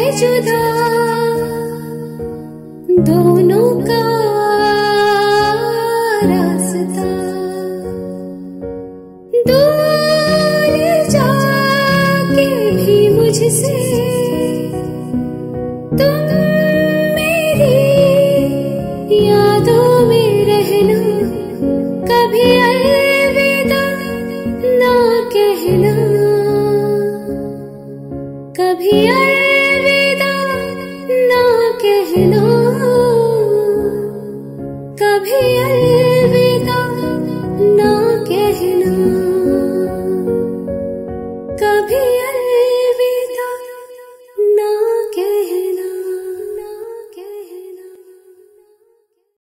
जुदा दोनों का रास्ता। दूर जाके भी मुझसे तुम मेरी यादों में रहना, कभी अलविदा ना कहना, कभी अलविदा ना कहना, कभी